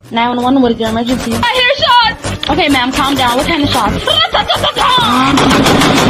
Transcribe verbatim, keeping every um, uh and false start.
nine one one, what is your emergency? I hear shots! Okay, ma'am, calm down. What kind of shots?